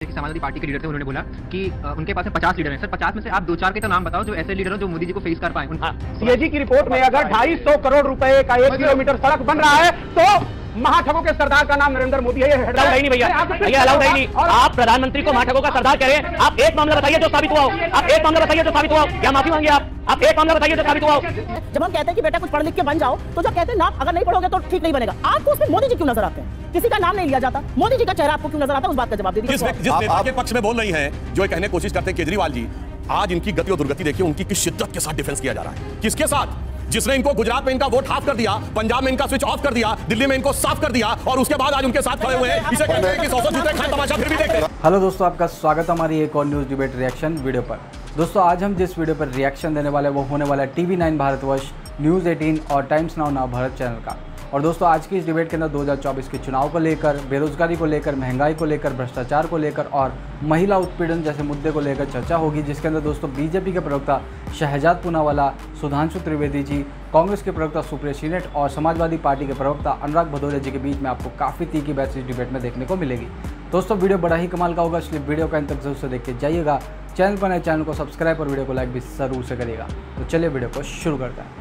कि समाजवादी पार्टी के लीडर थे, उन्होंने बोला कि उनके पास में 50 लीडर हैं। सर 50 में से आप दो चार के तो नाम बताओ जो ऐसे लीडर हो जो मोदी जी को फेस कर पाए। सीएजी की रिपोर्ट में अगर 250 करोड़ रुपए का 1 किलोमीटर सड़क बन रहा है तो महाठगों के सरदार का नाम नरेंद्र मोदी है। अलाउड नहीं भैया, अलाउड नहीं। आप प्रधानमंत्री को महाठगों का सरदार कह रहे हैं। आप एक मामला बताइए जो साबित हुआ हो, आप एक मामला बताइए जो साबित हुआ हो, क्या माफी मांगिए आप एक मामला बताइए जो साबित हुआ हो। जब हम कहते हैं कि बेटा कुछ पढ़ लिख के बन जाओ, तो जब कहते हैं ना अगर नहीं पढ़ोगे तो ठीक नहीं बनेगा, आपको उसमें मोदी जी क्यों नजर आते हैं? किसी का नाम नहीं लिया जाता, मोदी जी का चेहरा आपको क्यों नजर आता है? उस बात का जवाब दे दीजिए। जिस नेता के पक्ष में बोल रही हैं, जो ये कहने की कोशिश करते हैं केजरीवाल जी, आज इनकी गति और दुर्गति देखिए, उनकी किस शिद्दत के साथ डिफेंस किया जा रहा है। किसके साथ? जिसने इनको गुजरात में इनका वोट हाफ कर दिया, पंजाब में इनका स्विच ऑफ कर दिया, दिल्ली में इनको साफ कर दिया और उसके बाद आज उनके साथ खड़े हुए हैं। इसे कहते हैं कि 100 जूते खाएं तमाशा फिर भी देखते हैं। हेलो दोस्तों, आपका स्वागत है हमारी एक और न्यूज़ डिबेट रिएक्शन वीडियो पर। दोस्तों आज हम जिस वीडियो पर रिएक्शन देने वाले वो होने वाला है TV9 भारतवर्ष, न्यूज़ 18 और टाइम्स नाउ भारत चैनल का। और दोस्तों आज की इस डिबेट के अंदर 2024 के चुनाव को लेकर, बेरोजगारी को लेकर, महंगाई को लेकर, भ्रष्टाचार को लेकर और महिला उत्पीड़न जैसे मुद्दे को लेकर चर्चा होगी, जिसके अंदर दोस्तों बीजेपी के प्रवक्ता शहजाद पूनावाला, सुधांशु त्रिवेदी जी, कांग्रेस के प्रवक्ता सुप्रिया सीनेट और समाजवादी पार्टी के प्रवक्ता अनुराग भदौरिया जी के बीच में आपको काफ़ी तीखी बहस इस डिबेट में देखने को मिलेगी। दोस्तों वीडियो बड़ा ही कमाल का होगा, इसलिए वीडियो का अंत तक जरूर से देख के जाइएगा। चैनल पर नए चैनल को सब्सक्राइब और वीडियो को लाइक भी जरूर से करिएगा। तो चलिए वीडियो को शुरू करते हैं।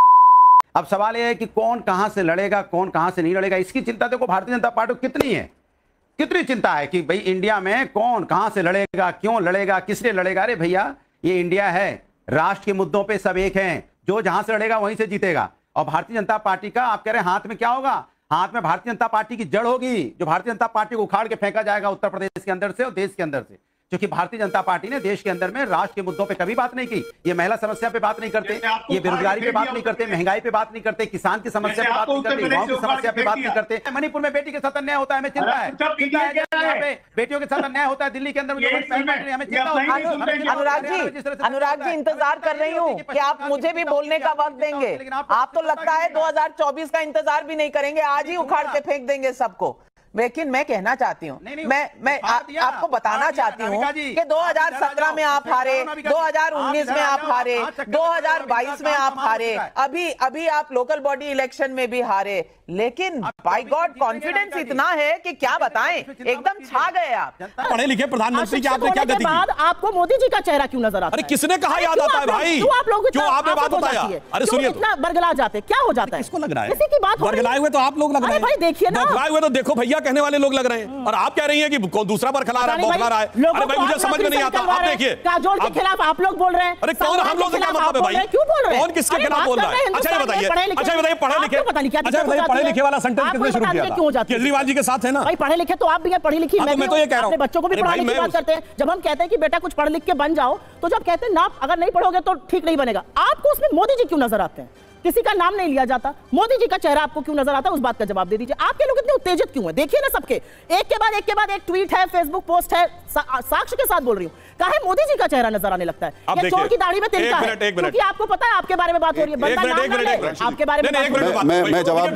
अब सवाल यह है कि कौन कहां से लड़ेगा, कौन कहां से नहीं लड़ेगा। इसकी चिंता देखो भारतीय जनता पार्टी को कितनी है, कितनी चिंता है कि भाई इंडिया में कौन कहां से लड़ेगा, क्यों लड़ेगा, किस लिए लड़ेगा। अरे भैया ये इंडिया है, राष्ट्र के मुद्दों पे सब एक हैं, जो जहां से लड़ेगा वहीं से जीतेगा। और भारतीय जनता पार्टी का आप कह रहे हैं हाथ में क्या होगा? हाथ में भारतीय जनता पार्टी की जड़ होगी, जो भारतीय जनता पार्टी को उखाड़ के फेंका जाएगा उत्तर प्रदेश के अंदर से और देश के अंदर से। क्योंकि भारतीय जनता पार्टी ने देश के अंदर में राष्ट्र के मुद्दों पे कभी बात नहीं की। ये महिला समस्या पे बात नहीं करते, ये बेरोजगारी पे बात नहीं करते, महंगाई पे बात नहीं करते, किसान की समस्या पे बात नहीं करते, युवाओं की समस्या पे बात नहीं करते। मणिपुर में बेटी के साथ अन्याय होता है, हमें चिंता है। यहाँ पे बेटियों के साथ अन्याय होता है, दिल्ली के अंदर हमें चिंता होती है। अनुराग जी इंतजार कर रही हूँ कि आप मुझे भी बोलने का वक्त देंगे। आप तो लगता है 2024 का इंतजार भी नहीं करेंगे, आज ही उखाड़ के फेंक देंगे सबको। लेकिन मैं कहना चाहती हूँ, मैं आपको बताना चाहती हूँ कि 2017 में आप हारे, 2019 में आप हारे, 2022 में आप हारे, अभी आप लोकल बॉडी इलेक्शन में भी हारे। लेकिन बाय गॉड कॉन्फिडेंस इतना है कि क्या बताएं, एकदम छा गए आप। पढ़े लिखे प्रधानमंत्री की आपने क्या गति की? आपको मोदी जी का चेहरा क्यों नजर आता है? अरे किसने कहा याद आता है भाई? क्यों आपने बात बताया? अरे सुनिए, इतना बरगला जाते क्या हो जाता है? किसको लग रहा है? किसी की बात बरगलाए हुए तो आप लोग लग रहे हैं भाई। देखिए ना, बरगलाए हुए तो देखो भैया कहने वाले लोग लग रहे हैं, और आप कह रही हैं कि दूसरा बरखला रहा है, बौखला रहा है। अरे भाई मुझे समझ में नहीं आता। आप देखिए काजोल के खिलाफ आप लोग बोल रहे हैं। अरे कौन हम लोग? क्या मतलब है भाई? क्यों बोल रहे हैं? कौन किसके खिलाफ बोल रहा है? अच्छा ये बताइए, पढ़े लिखे, अच्छा बताइए पढ़े लिखे वाला सेंटेंस किसने शुरू किया था? केजरीवाल जी के साथ है ना भाई। पढ़े लिखे तो आप भी हैं, पढ़ी लिखी मैं तो ये कह रहा हूं, बच्चों को भी पढ़ाने की बात करते हैं। जब हम कहते हैं कि बेटा कुछ पढ़ लिख के बन जाओ, तो जब कहते हैं ना अगर नहीं पढ़ोगे तो ठीक नहीं बनेगा, आपको उसमें मोदी जी क्यों नजर आते हैं? किसी का नाम नहीं लिया जाता, मोदी जी का चेहरा आपको क्यों नजर आता है? उस बात का जवाब दे दीजिए। आपके लोग इतने उत्तेजित क्यों हैं? देखिए ना, सबके एक के बाद एक ट्वीट है, फेसबुक पोस्ट है, साक्ष्य के साथ बोल रही हूँ, काहे मोदी जी का चेहरा नजर आने लगता है? ये चोर की दाढ़ी में तिनका है, क्योंकि आपको पता है आपके बारे में बात हो रही है। आपके बारे में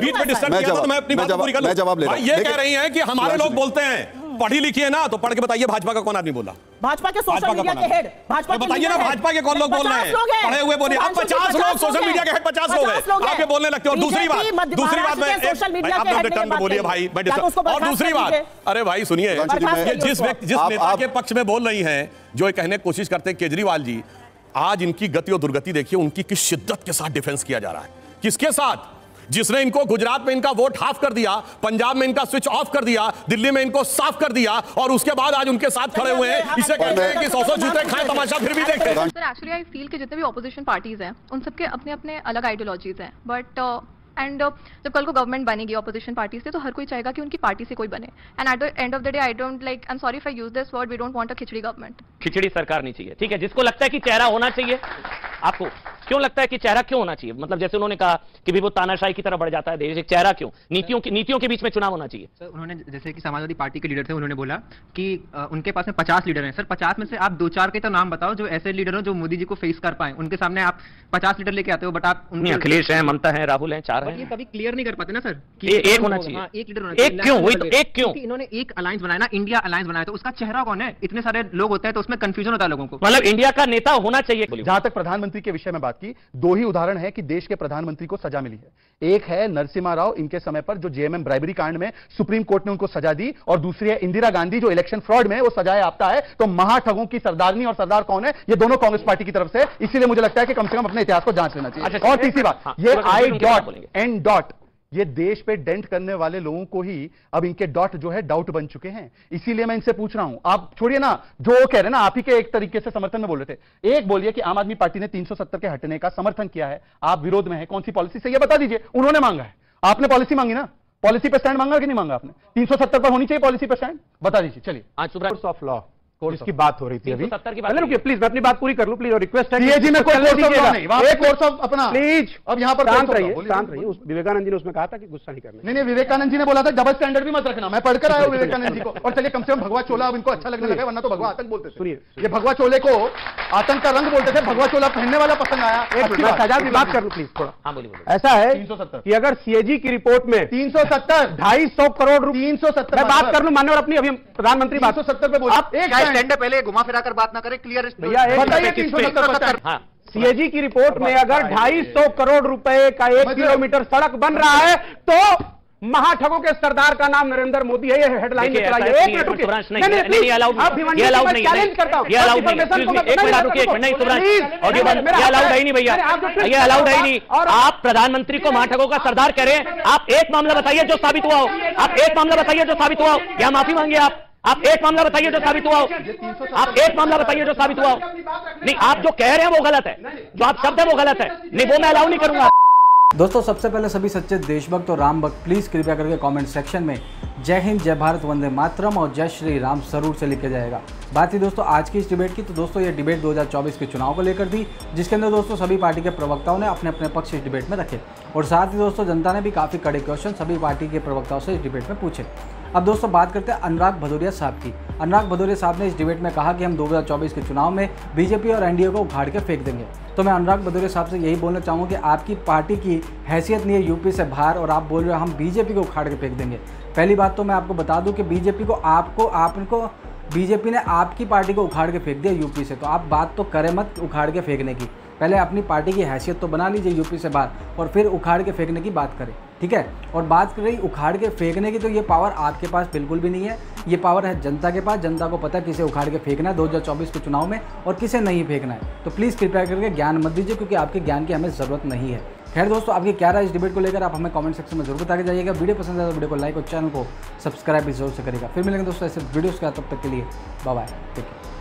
मैं जवाब ले रहा हूं। ये कह रही हैं कि हमारे लोग बोलते हैं पढ़ी लिखी है ना, तो पढ़ के बताइए भाजपा का कौन आदमी बोला? भाजपा के सोशल मीडिया के हेड, भाजपा बताइए ना, भाजपा के कौन लोग बोल रहे हैं? पढ़े हुए बोलिए। अब 50 लोग सोशल मीडिया के हेड 50 लोग हैं, आप ये बोलने लगते हो। और दूसरी बात मैं आप अपने टर्न पे बोलिए भाई। और दूसरी बात, अरे भाई सुनिए, जिस नेता के पक्ष में बोल रही हैं, जो ये कहने की कोशिश करते हैं केजरीवाल जी, आज इनकी गति और दुर्गति देखिए, उनकी किस शिद्दत के साथ डिफेंस किया जा रहा है। किसके साथ? जिसने इनको गुजरात में इनका वोट हाफ कर दिया, पंजाब में इनका स्विच ऑफ कर दिया, दिल्ली में इनको साफ कर दिया और उसके बाद आज उनके साथ खड़े हुए हैं। इसे कहते हैं कि 100 जूते खाएं तमाशा फिर भी देखते हैं। सर एक्चुअली आई फील कि जितने भी ऑपोजिशन पार्टीज हैं उन सबके अपने अपने अलग आइडियोलॉजीज हैं, बट एंड जब कल को गवर्नमेंट बनेगी ऑपोजिशन पार्टी से, तो हर कोई चाहेगा कि उनकी पार्टी से कोई बने। And at the end of the day I don't like, I am sorry if I use this word, we don't want a khichdi government. खिचड़ी सरकार नहीं चाहिए, ठीक है। जिसको लगता है कि चेहरा होना चाहिए, आपको क्यों लगता है कि चेहरा क्यों होना चाहिए? मतलब जैसे उन्होंने कहा कि भी वो तानाशाही की तरफ बढ़ जाता है देश, एक चेहरा क्यों? नीतियों के बीच में चुनाव होना चाहिए। सर उन्होंने जैसे कि समाजवादी पार्टी के लीडर थे, उन्होंने बोला कि उनके पास में 50 लीडर हैं। सर 50 में से आप दो चार के तो नाम बताओ जो ऐसे लीडर हो जो मोदी जी को फेस कर पाए। उनके सामने आप 50 लीडर लेके आते हो, बट आप अखिलेश है, ममता है, राहुल है, 4 हैं। ये कभी क्लियर नहीं कर पाते ना सर कि एक होना चाहिए। एक लीडर होना चाहिए। एक क्यों? वही तो, एक क्यों? इन्होंने एक अलायंस बनाया ना, इंडिया अलायंस बनाया, तो उसका चेहरा कौन है? इतने सारे लोग होते हैं तो उसमें कंफ्यूजन होता है लोगों को। मतलब इंडिया का नेता होना चाहिए। जहां तक प्रधानमंत्री के विषय में बात बात की। दो ही उदाहरण है कि देश के प्रधानमंत्री को सजा मिली है। एक है नरसिम्हा राव, इनके समय पर जो जेएमएम ब्राइबरी कांड में सुप्रीम कोर्ट ने उनको सजा दी, और दूसरी है इंदिरा गांधी जो इलेक्शन फ्रॉड में वो सजाएं आपता है। तो महाठगों की सरदारनी और सरदार कौन है? ये दोनों कांग्रेस पार्टी की तरफ से। इसीलिए मुझे लगता है कि कम से कम अपने इतिहास को जांच लेना चाहिए। और तीसरी बात, ये I.N. ये देश पे डेंट करने वाले लोगों को ही अब इनके डॉट जो है डाउट बन चुके हैं। इसीलिए मैं इनसे पूछ रहा हूं, आप छोड़िए ना जो कह रहे हैं ना, आप ही के एक तरीके से समर्थन में बोल रहे थे। एक बोलिए कि आम आदमी पार्टी ने 370 के हटने का समर्थन किया है, आप विरोध में है, कौन सी पॉलिसी से, ये बता दीजिए। उन्होंने मांगा है, आपने पॉलिसी मांगी ना, पॉलिसी पे स्टैंड मांगा कि नहीं मांगा आपने? 370 पर होनी चाहिए पॉलिसी पे स्टैंड, बता दीजिए। चलिए, कोर्स ऑफ लॉ इसकी बात हो रही थी अभी। रुकिए प्लीज, मैं अपनी बात पूरी कर लूं प्लीज, और रिक्वेस्ट है सीएजी में कोई कोर्स ऑफ लॉ नहीं, एक कोर्स ऑफ अपना प्लीज। अब यहां पर शांत रहिए। उस विवेकानंद जी ने उसमें कहा था कि गुस्सा नहीं करना। नहीं, विवेकानंद जी ने बोला था डबल स्टैंडर्ड भी मत रखना। मैं पढ़कर आया हूं विवेकानंद जी को। और चलिए, कम से कम भगवा चोला अब इनको अच्छा लगने लगा, वरना तो भगवा आतंक बोलते थे। सुनिए, ये भगवा चोले को आतंक का रंग बोलते थे, भगवा चोला पहनने वाला पसंद आया। सजा की बात कर लूं प्लीज थोड़ा। ऐसा है 370 कि अगर सीएजी की रिपोर्ट में 370 250 करोड़ रुपए 370 मैं बात कर लूं मान्यवर अपनी, अभी प्रधानमंत्री 370 पे बोले। आप एक स्टैंड पहले घुमा फिराकर बात ना करें, क्लियर भैया बताइए। 370 सीएजी की रिपोर्ट में अगर 250 करोड़ रुपए का 1 किलोमीटर सड़क बन रहा है तो महाठगों के सरदार का नाम नरेंद्र मोदी है। ये हेडलाइन नहीं अलाउड नहीं, ये अलाउड नहीं, करता हूं, ये अलाउड नहीं। एक मिनट रुकिए, नहीं सुब्रांश, ऑडियो बंद, ये अलाउड है नहीं भैया, ये अलाउड है नहीं। आप प्रधानमंत्री को महाठगों का सरदार कह रहे हैं। आप एक मामला बताइए जो साबित हुआ हो, आप एक मामला बताइए जो साबित हुआ हो, या माफी मांगिए आप एक मामला बताइए जो साबित हुआ हो, आप एक मामला बताइए जो साबित हुआ हो। नहीं, आप जो कह रहे हैं वो गलत है, जो आप शब्द है वो गलत है, नहीं वो मैं अलाउ नहीं करूंगा। दोस्तों, सबसे पहले सभी सच्चे देशभक्त और राम भक्त प्लीज़ कृपया करके कमेंट सेक्शन में जय हिंद, जय भारत, वंदे मातरम और जय श्री राम जरूर से लिखे जाएगा। बात थी दोस्तों आज की इस डिबेट की, तो दोस्तों ये डिबेट 2024 के चुनाव को लेकर थी, जिसके अंदर दोस्तों सभी पार्टी के प्रवक्ताओं ने अपने अपने पक्ष इस डिबेट में रखे, और साथ ही दोस्तों जनता ने भी काफ़ी कड़े क्वेश्चन सभी पार्टी के प्रवक्ताओं से इस डिबेट में पूछे। अब दोस्तों बात करते हैं अनुराग भदौरिया साहब की। अनुराग भदौरिया साहब ने इस डिबेट में कहा कि हम 2024 के चुनाव में बीजेपी और एनडीए को उखाड़ के फेंक देंगे। तो मैं अनुराग भदौरिया साहब से यही बोलना चाहूँगा कि आपकी पार्टी की हैसियत नहीं है यूपी से बाहर, और आप बोल रहे हो हम बीजेपी को उखाड़ के फेंक देंगे। पहली बात तो मैं आपको बता दूं कि बीजेपी को बीजेपी ने आपकी पार्टी को उखाड़ के फेंक दिया यूपी से, तो आप बात तो करें मत उखाड़ के फेंकने की। पहले अपनी पार्टी की हैसियत तो बना लीजिए यूपी से बाहर, और फिर उखाड़ के फेंकने की बात करें, ठीक है। और बात कर रही उखाड़ के फेंकने की, तो ये पावर आपके पास बिल्कुल भी नहीं है, ये पावर है जनता के पास। जनता को पता है किसे उखाड़ के फेंकना है 2024 के चुनाव में और किसे नहीं फेंकना है। तो प्लीज़ कृपया करके ज्ञान मत दीजिए, क्योंकि आपके ज्ञान की हमें ज़रूरत नहीं है। खैर दोस्तों, आपकी क्या राय इस डिबेट को लेकर आप हमें कमेंट सेक्शन में जरूर बता के जाइएगा। वीडियो पसंद है तो वीडियो को लाइक और चैनल को सब्सक्राइब भी जरूर से करेगा। फिर मिलेंगे दोस्तों ऐसे वीडियोस का, तब तक के लिए बाय बाय, टेक केयर।